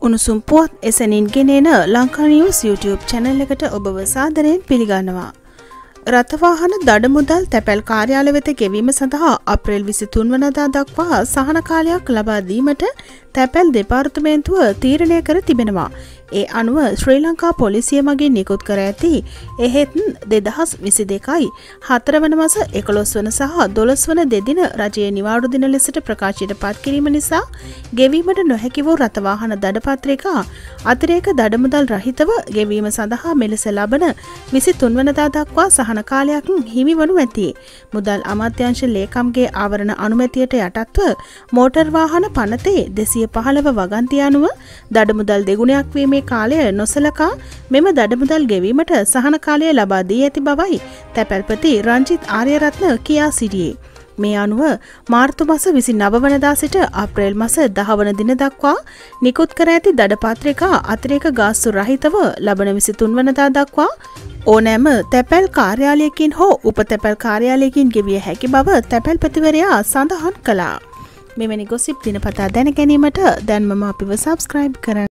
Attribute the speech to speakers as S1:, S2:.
S1: උණුසුම් පුවත් එසැනින් ගෙනෙන ලංකා නිවුස් YouTube channel එකට ඔබව සාදරයෙන් පිළිගන්නවා. රථවාහන දඩ මුදල් තැපැල් කාර්යාලය වෙත ගෙවීම සඳහා අප්‍රේල් 23 වනදා දක්වා සහන කාලයක් ලබා දීමට තැපැල් දෙපාර්තමේන්තුව තීරණය කර තිබෙනවා. ඒ අනුව ශ්‍රී ලංකා පොලිසිය මගින් නිකුත් කර ඇති එහෙත් 2022යි 4 වන මාස 11 වන සහ 12 වන දෙදින රජයේ නිවාඩු දින ලෙසට ප්‍රකාශයට පත් කිරීම නිසා ගෙවීමට නොහැකි වූ රථවාහන දඩපත්‍රිකා අතිරේක දඩමුදල් රහිතව ගෙවීම සඳහා මෙලෙස ලබන 23 වනදා දක්වා සහන කාලයක් හිමි වනු ඇති. මුදල් අමාත්‍යාංශ ලේකම්ගේ ආවරණ අනුමැතියට යටත්ව මෝටර් වාහන පනතේ 215 වගන්තිය අනුව දඩමුදල් දෙගුණයක් වීමේ කාලය නොසලකා මෙම දඩමුදල් ගෙවීමට සහන කාලය ලබා දී ඇති බවයි තැපැල්පති රංජිත් ආර්යරත්න කියා සිටියේ. මේ අනුව මාර්තු මාස 29 වනදා සිට අප්‍රේල් මාස 10 වන දින දක්වා නිකුත් කර ඇති දඩපත්‍රිකා අතිරේක ගාස්තු රහිතව ලබන 23 වනදා දක්වා ඕනෑම තැපැල් කාර්යාලයකින් හෝ උපතැපැල් කාර්යාලයකින් ගෙවිය හැකි බව තැපැල්පතිවරයා සඳහන් කළා. මෙවැනි ගොසිප් දිනපතා දැන ගැනීමට දැන්මම අපිව සබ්ස්ක්‍රයිබ් කරන්න.